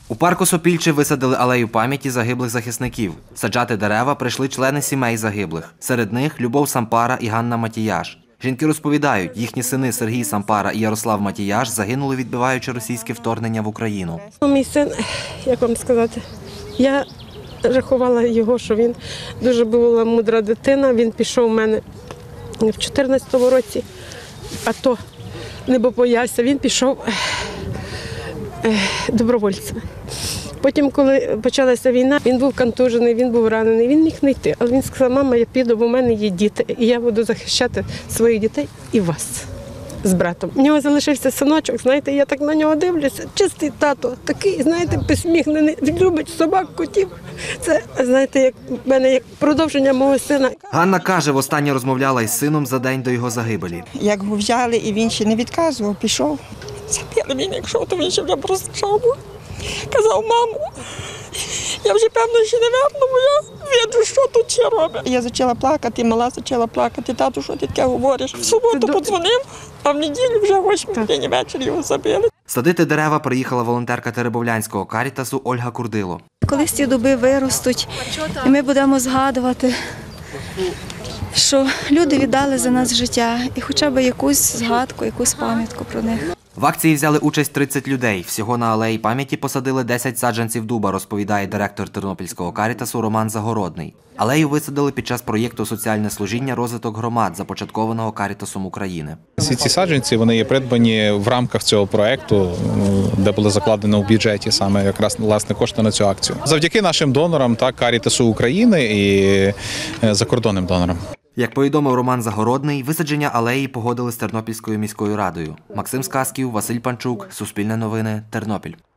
У парку Сопільче висадили алею пам'яті загиблих захисників. Саджати дерева прийшли члени сімей загиблих. Серед них Любов Сампара і Ганна Матіяш. Жінки розповідають, їхні сини Сергій Сампара і Ярослав Матіяш загинули, відбиваючи російське вторгнення в Україну. Мій син, як вам сказати, я рахувала його, що він дуже була мудра дитина. Він пішов у мене в 2014 році, АТО, не боявся, він пішов добровольцем. Потім, коли почалася війна, він був контужений, він був ранений, він міг не йти. Але він сказав: мама, я піду, бо в мене є діти, і я буду захищати своїх дітей і вас з братом. У нього залишився синочок, знаєте, я так на нього дивлюся, чистий тато, такий, знаєте, посміхнений, він любить собак, котів. Це, знаєте, як в мене як продовження мого сина. Ганна каже, востаннє розмовляла із сином за день до його загибелі. Як його взяли, і він ще не відказував, пішов. Запіли він, якщо то він ще вже просичав. Казав: мамо, я вже, певно, ще не верну, бо я бачу, що тут ще робить. Я почала плакати, мала почала плакати. Тату, що ти таке говориш? В суботу подзвонив, а в неділю вже о 8 годині ввечері його забили. Садити дерева приїхала волонтерка Теребовлянського карітасу Ольга Курдило. Колись ці дуби виростуть, і ми будемо згадувати, що люди віддали за нас життя, і хоча б якусь згадку, якусь пам'ятку про них. В акції взяли участь 30 людей. Всього на алеї пам'яті посадили 10 саджанців дуба, розповідає директор Тернопільського карітасу Роман Загородний. Алею висадили під час проєкту «Соціальне служіння. Розвиток громад», започаткованого Карітасом України. Всі ці саджанці вони є придбані в рамках цього проєкту, де було закладено в бюджеті саме якраз власне кошти на цю акцію. Завдяки нашим донорам, Карітасу України і закордонним донорам. Як повідомив Роман Загородний, висадження алеї погодили з Тернопільською міською радою. Максим Сказків, Василь Панчук, Суспільне новини, Тернопіль.